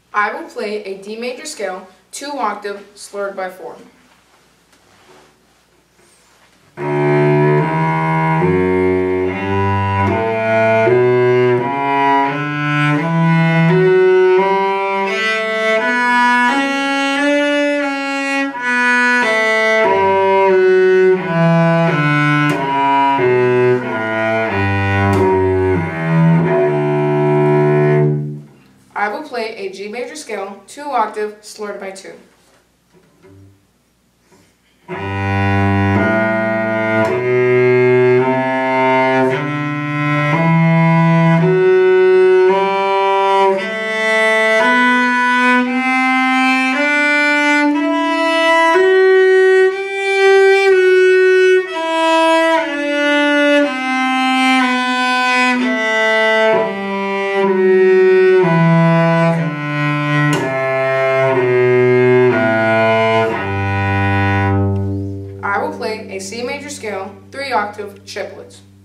I will play a D major scale, 2-octave, slurred by 4. I will play a G major scale, 2-octave, slurred by 2. I will play a C major scale, 3-octave, triplets.